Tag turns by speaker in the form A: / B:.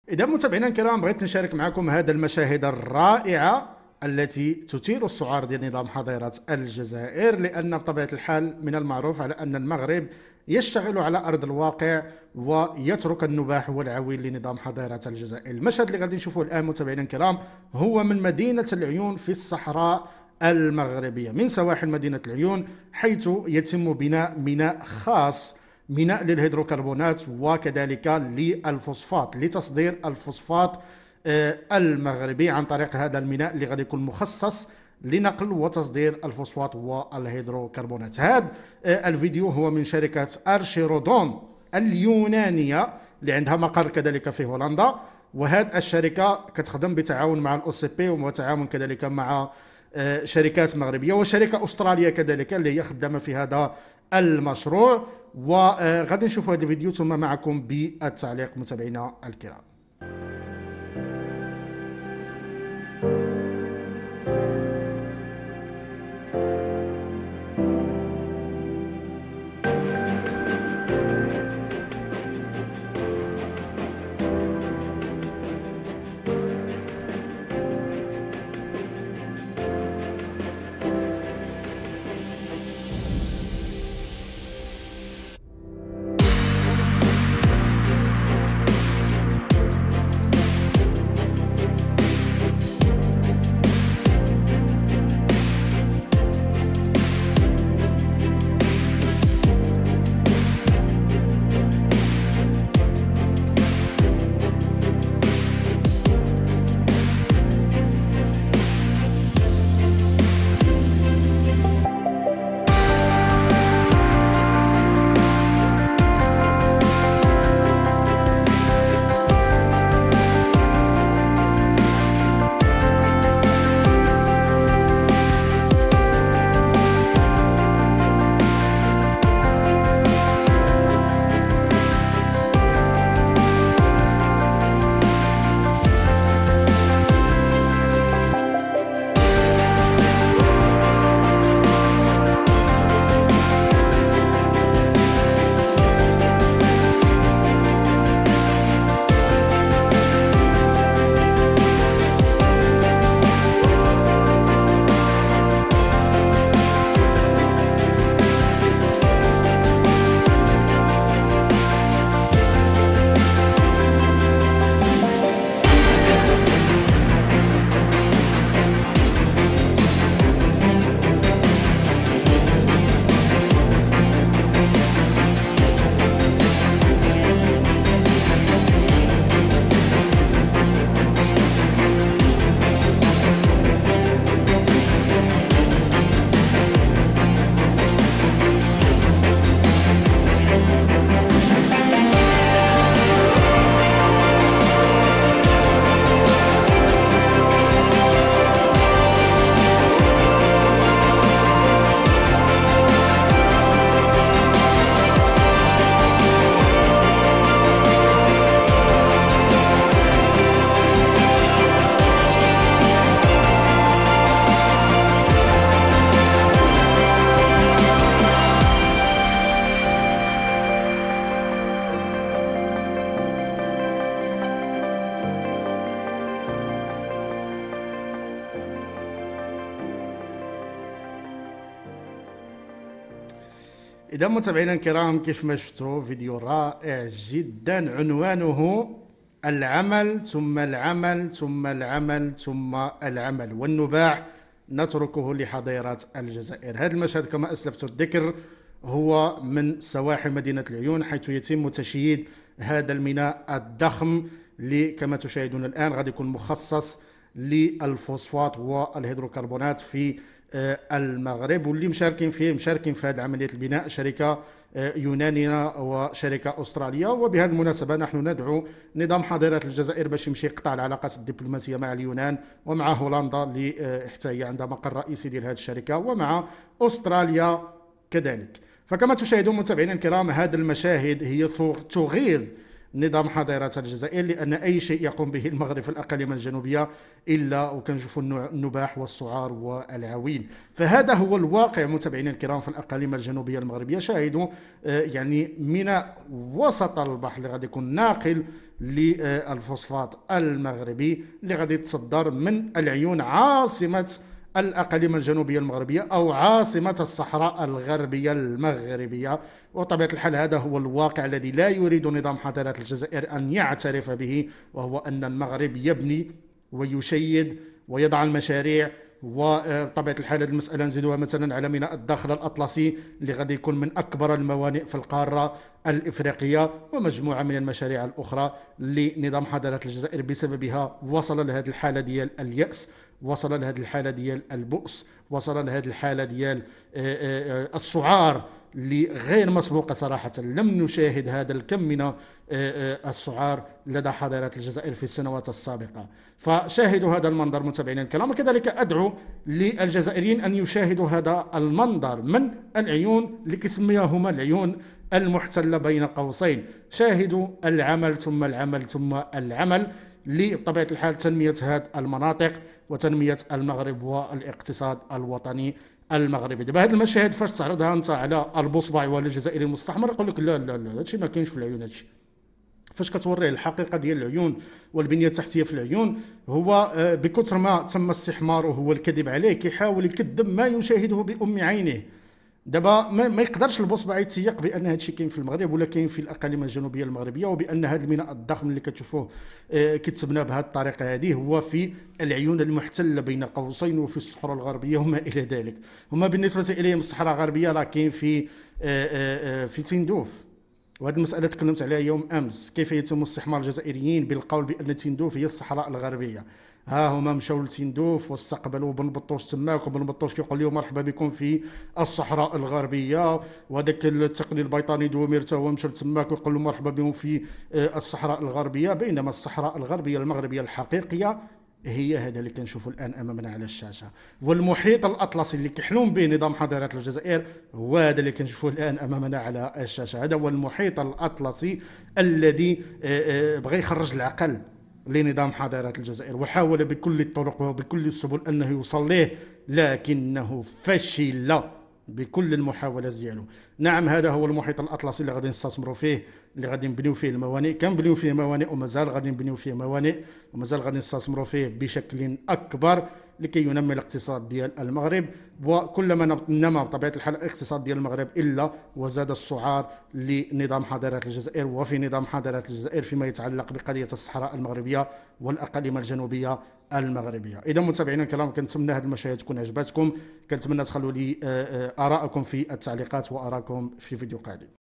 A: إذا متابعينا الكرام بغيت نشارك معكم هذا المشاهد الرائعة التي تثير السعار ديال نظام حظيرة الجزائر، لأن بطبيعة الحال من المعروف على أن المغرب يشتغل على أرض الواقع ويترك النباح والعويل لنظام حظيرة الجزائر. المشهد اللي غادي نشوفوه الآن متابعينا الكرام هو من مدينة العيون في الصحراء المغربية، من سواحل مدينة العيون، حيث يتم بناء ميناء خاص، ميناء للهيدروكربونات وكذلك للفوسفات، لتصدير الفوسفات المغربي عن طريق هذا الميناء اللي غادي يكون مخصص لنقل وتصدير الفوسفات والهيدروكربونات. هذا الفيديو هو من شركة أرشيرودون اليونانية اللي عندها مقر كذلك في هولندا، وهذه الشركة كتخدم بتعاون مع الأو سي بي وتعاون كذلك مع شركات مغربية وشركة أسترالية كذلك اللي هي خدامة في هذا المشروع. وغادي نشوفوا هذا الفيديو ثم معكم بالتعليق متابعينا الكرام. إذا متابعينا الكرام كيف ما شفتوا فيديو رائع جدا، عنوانه العمل ثم العمل ثم العمل ثم العمل والنباح نتركه لحظيرة الجزائر. هذا المشهد كما أسلفت الذكر هو من سواحل مدينة العيون، حيث يتم تشييد هذا الميناء الضخم اللي كما تشاهدون الآن غادي يكون مخصص للفوسفات والهيدروكربونات في المغرب، واللي مشاركين في هذه عملية البناء شركة يونانية وشركة أسترالية. وبهذه المناسبة نحن ندعو نظام حظيرة الجزائر باش يمشي يقطع العلاقات الدبلوماسية مع اليونان ومع هولندا اللي حتى هي عندها مقر رئيسي ديال هذه الشركة، ومع أستراليا كذلك. فكما تشاهدون متابعينا الكرام هذه المشاهد هي تغيظ نظام حظيرة الجزائر، لأن أي شيء يقوم به المغرب في الأقاليم الجنوبية إلا وكنشوفوا النباح والسعار والعويل. فهذا هو الواقع متابعينا الكرام في الأقاليم الجنوبية المغربية. شاهدوا يعني ميناء وسط البحر اللي غادي يكون ناقل للفوسفات المغربي اللي غادي تصدر من العيون عاصمة الأقاليم الجنوبية المغربية أو عاصمة الصحراء الغربية المغربية. وطبيعة الحال هذا هو الواقع الذي لا يريد نظام حضارات الجزائر أن يعترف به، وهو أن المغرب يبني ويشيد ويضع المشاريع. وطبيعة الحال هذه المسألة نزيدوها مثلا على ميناء الداخل الأطلسي اللي غادي يكون من أكبر الموانئ في القارة الإفريقية، ومجموعة من المشاريع الأخرى لنظام حضارات الجزائر بسببها وصل لهذه الحالة ديال اليأس، وصل لهذه الحالة ديال البؤس، وصل لهذه الحالة ديال السعار اللي غير مسبوقة صراحة. لم نشاهد هذا الكم من السعار لدى حضارات الجزائر في السنوات السابقة. فشاهدوا هذا المنظر متابعينا الكرام، وكذلك أدعو للجزائريين أن يشاهدوا هذا المنظر من العيون اللي كيسميهما العيون المحتلة بين قوسين. شاهدوا العمل ثم العمل ثم العمل لطبيعة الحال تنمية هذه المناطق وتنمية المغرب والاقتصاد الوطني المغربي. دابا هذا المشاهد فاش تعرضها انت على البصبع ولا الجزائري المستحمر يقول لك لا لا لا هادشي ما كاينش في العيون. هادشي فاش كتوريه الحقيقه ديال العيون والبنيه التحتيه في العيون، هو بكثر ما تم استحماره هو الكذب عليه كيحاول يكذب ما يشاهده بأم عينه. دابا ما يقدرش البصبع يتسيق بان هذا الشيء كاين في المغرب ولا كاين في الاقاليم الجنوبيه المغربيه، وبان هذا الميناء الضخم اللي كتشوفوه كيتبنى بهذه الطريقه هذه هو في العيون المحتله بين قوسين وفي الصحراء الغربيه وما الى ذلك. هما بالنسبه اليهم الصحراء الغربيه راه كاين في تندوف، وهذه المساله تكلمت عليها يوم امس، كيف يتم استحمار الجزائريين بالقول بان تندوف هي الصحراء الغربيه. ها هما مشاو لتندوف واستقبلوا بن بطوش تماك، وبن بطوش كيقول لهم مرحبا بكم في الصحراء الغربيه، وهذاك التقني البيطاني دومير حتى هو مشى تماك ويقول لهم مرحبا بهم في الصحراء الغربيه. بينما الصحراء الغربيه المغربيه الحقيقيه هي هذا اللي كنشوفوا الان امامنا على الشاشه، والمحيط الاطلسي اللي كيحلم به نظام حضارات الجزائر هو هذا اللي كنشوفوه الان امامنا على الشاشه. هذا هو المحيط الاطلسي الذي بغى يخرج العقل لنظام حضارات الجزائر وحاول بكل الطرق وبكل السبل انه يوصل له، لكنه فشل بكل المحاولات ديالو. نعم هذا هو المحيط الاطلسي اللي غادي نستثمروا فيه، اللي غادي نبنيو فيه الموانئ، كنبنيو فيه موانئ ومازال غادي نبنيو فيه موانئ ومازال غادي نستثمروا فيه بشكل اكبر لكي ينمي الاقتصاد ديال المغرب. وكلما نما بطبيعه الحال الاقتصاد ديال المغرب الا وزاد السعار لنظام حضارات الجزائر وفي نظام حضارات الجزائر فيما يتعلق بقضيه الصحراء المغربيه والاقاليم الجنوبيه المغربيه. اذا متابعينا الكرام كنتمنى هذه المشاهد تكون عجبتكم، كنتمنى تخلوا لي ارائكم في التعليقات وارائكم في فيديو قادم.